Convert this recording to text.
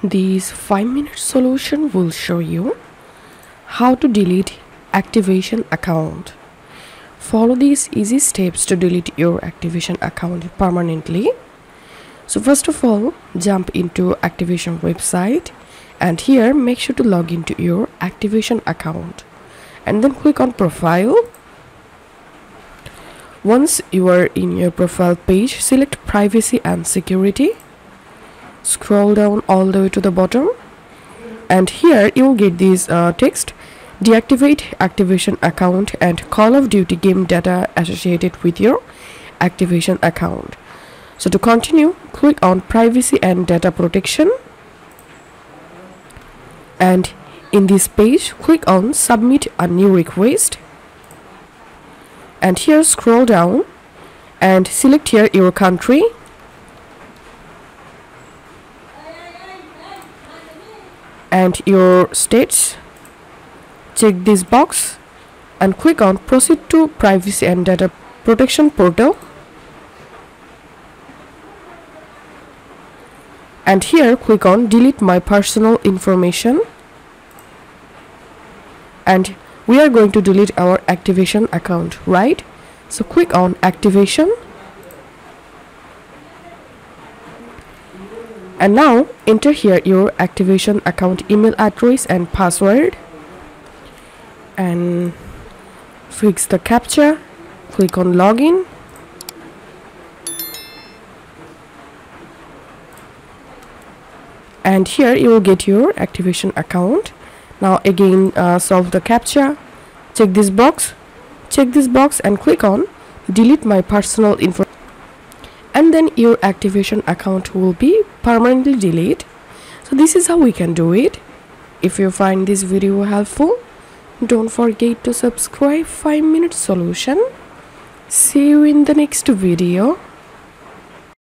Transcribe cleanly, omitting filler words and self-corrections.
This 5-minute solution will show you how to delete Activision account. Follow these easy steps to delete your Activision account permanently. So first of all, jump into Activision website, and here make sure to log into your Activision account and then click on profile. Once you are in your profile page, select privacy and security. Scroll down all the way to the bottom, and here you will get this text: deactivate Activision account and Call of Duty game data associated with your Activision account. So to continue, click on privacy and data protection, and in this page click on submit a new request, and here scroll down and select here your country, and your states. Check this box and click on proceed to privacy and data protection portal, and here click on delete my personal information, and we are going to delete our Activision account, right? So click on activation, and now enter here your Activision account email address and password, and fix the captcha. Click on login, and here you will get your Activision account. Now again solve the captcha, check this box, and click on delete my personal info, and then your Activision account will be permanently deleted. So this is how we can do it. If you find this video helpful, don't forget to subscribe 5-minute solution. See you in the next video.